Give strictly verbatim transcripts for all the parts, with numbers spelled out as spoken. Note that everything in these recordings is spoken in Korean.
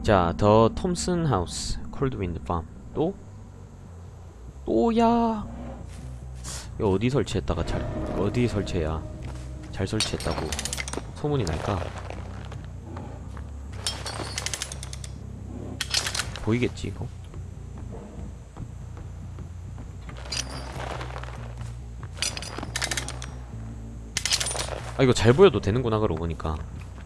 자, 더 톰슨 하우스, 콜드 윈드 팜. 또? 또야? 이거 어디 설치했다가 잘, 어디 설치해야 잘 설치했다고 소문이 날까? 보이겠지, 이거? 아, 이거 잘 보여도 되는구나, 그러고 보니까.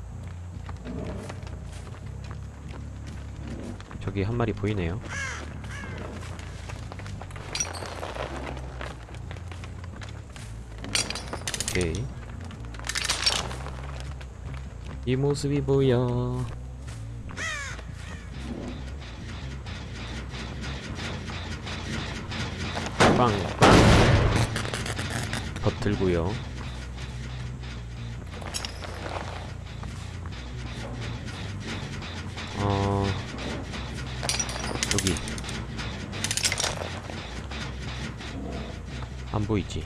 저기 한 마리 보이네요. 오케이. 이 모습이 보여. 빵, 빵. 덧 들고요. 어... 여기 안 보이지?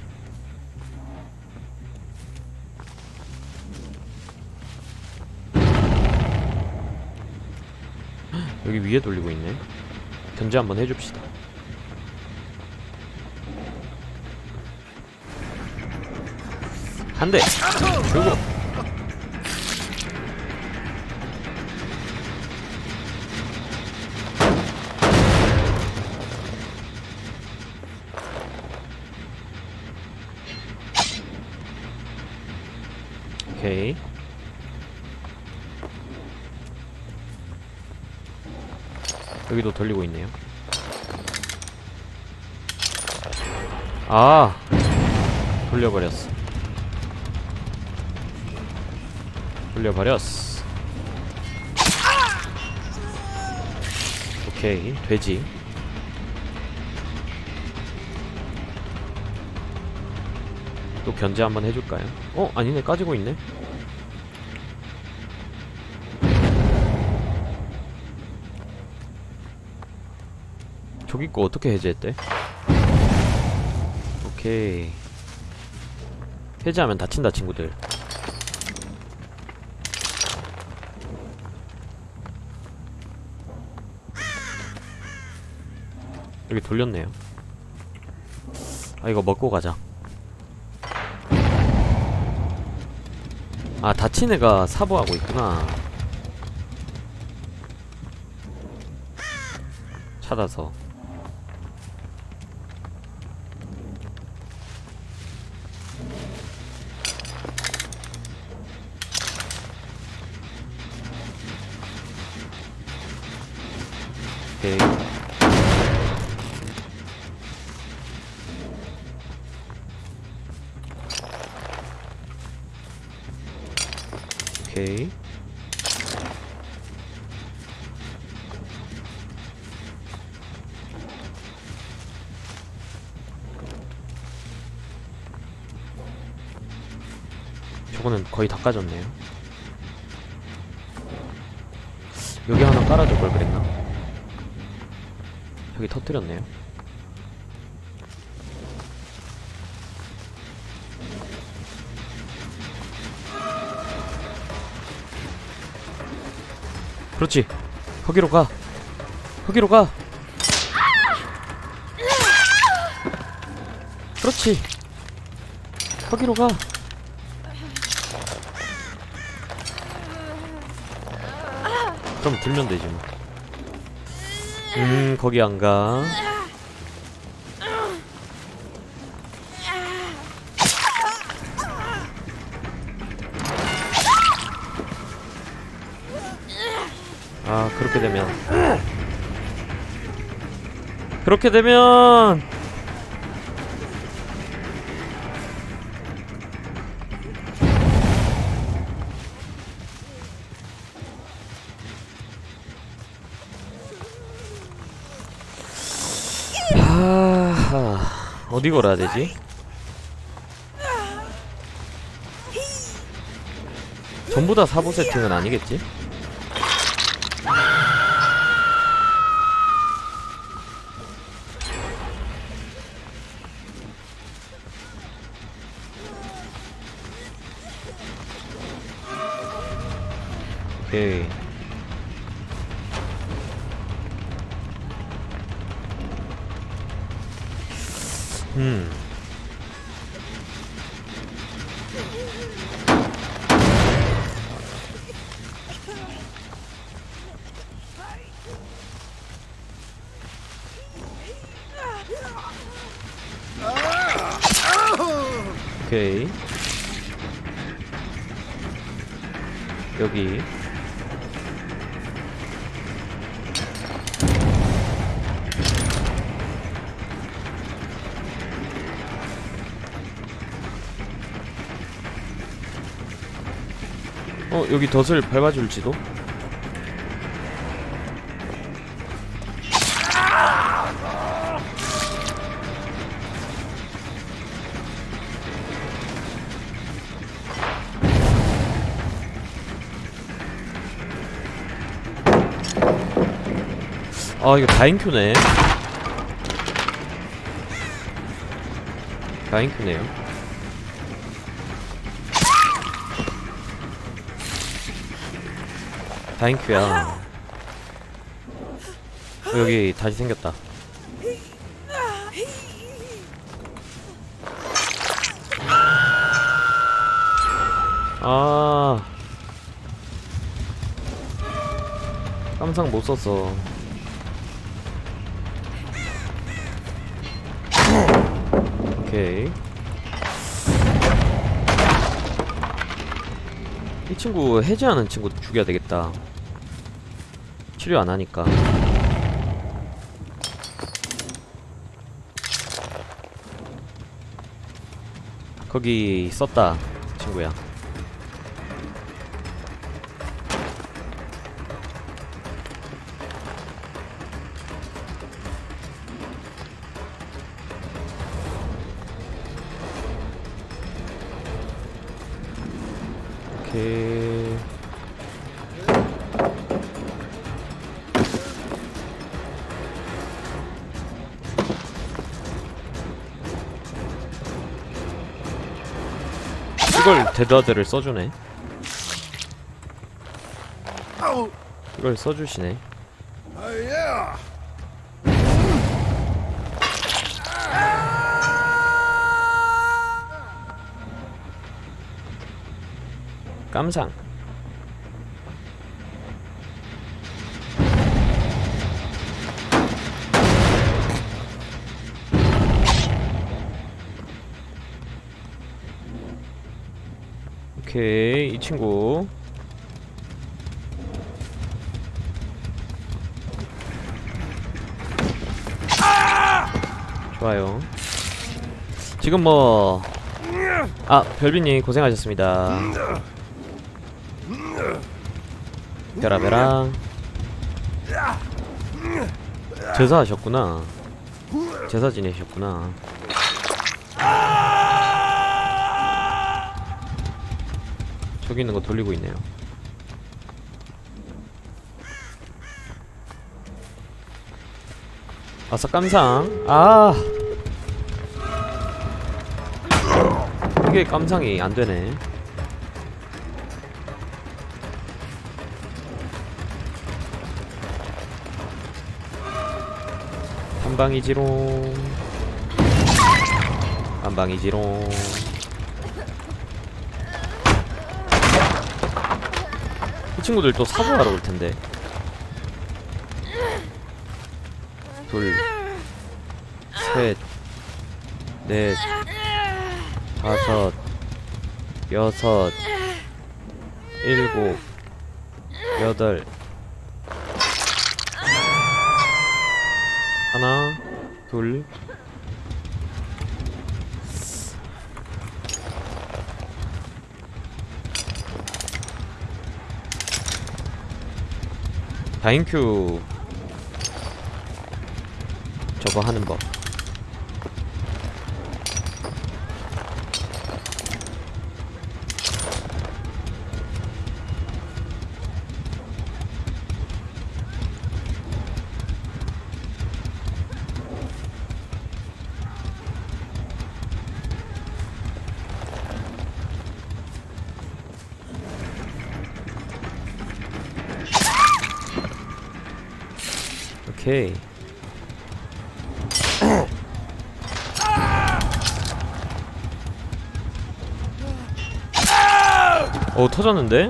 여기 위에 돌리고 있네. 견제 한번 해줍시다. 한 대! 그리고 오케이. 여기도 돌리고 있네요. 아, 돌려버렸어. 돌려버렸어. 오케이, 돼지. 또 견제 한번 해줄까요? 어? 아니네, 까지고 있네. 저기 거 어떻게 해제했대? 오케이. 해제하면 다친다, 친구들. 여기 돌렸네요. 아, 이거 먹고 가자. 아, 다친 애가 사보하고 있구나. 찾아서. 오케이. 오케이. 저거는 거의 다 까졌네요. 여기 하나 깔아줄 걸 그랬나? 여기 터뜨렸네요. 그렇지. 거기로 가. 거기로 가. 그렇지. 거기로 가. 그럼 들면 되지 뭐. 음, 거기 안 가. 아, 그렇게 되면 그렇게 되면 하하, 어디 걸어야 되지? 전부 다 사보 세팅은 아니겠지? 오케이. 음. 오케이. 여기. 어, 여기 덫을 밟아줄지도? 아, 이거 다인큐네. 다인큐네요. 다인큐야. 어, 여기 다시 생겼다. 아, 깜상 못 썼어. 오케이. 이 친구 해제하는 친구 죽여야 되겠다. 치료 안 하니까. 거기 썼다, 친구야. 오케이. 이걸 데드하드를 써주네. 이걸 써주시네. 깜상. 오케이, 이 친구 좋아요. 지금 뭐, 아, 별비님 고생하셨습니다. 베라베라. 제사 하셨구나. 제사 지내셨구나. 저기 있는 거 돌리고 있네요. 아싸, 깜상. 아, 이게 깜상이 안 되네. 한방이지롱. 한방이지롱. 이 친구들 또 사고하러 올 텐데. 둘, 셋, 넷, 다섯, 여섯, 일곱, 여덟. 하나, 둘. 다인큐 저거 하는 법. 오케이. 어, 터졌는데?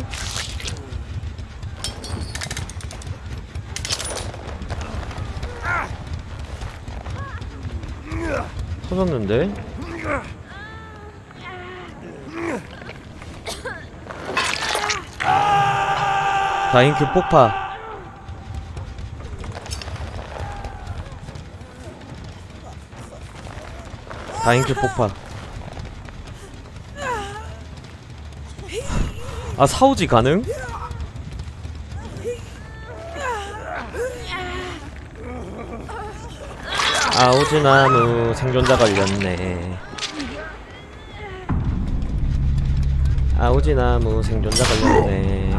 터졌는데? 다인큐 폭파. 다인큐 폭파. 아, 사우지 가능? 아오지나무 생존자 걸렸네. 아오지나무 생존자 걸렸네.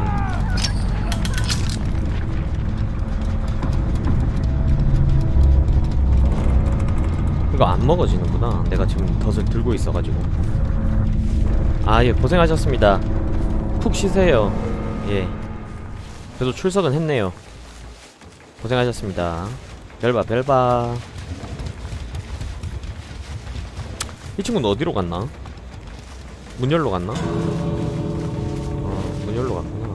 이거 안 먹어지는구나. 내가 지금 덫을 들고 있어가지고. 아, 예, 고생하셨습니다. 푹 쉬세요. 예, 그래도 출석은 했네요. 고생하셨습니다. 별바 별바. 이 친구는 어디로 갔나? 문 열러 갔나? 어, 문 열러 갔구나.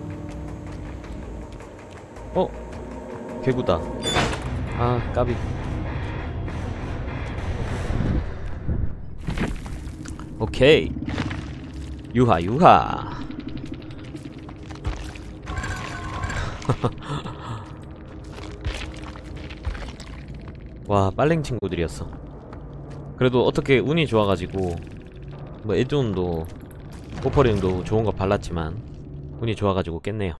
어? 개구다. 아, 까비. 오케이. 유하 유하. 와, 빨랭 친구들이었어. 그래도 어떻게 운이 좋아가지고 뭐 에드온도 포퍼링도 좋은 거 발랐지만 운이 좋아가지고 깼네요.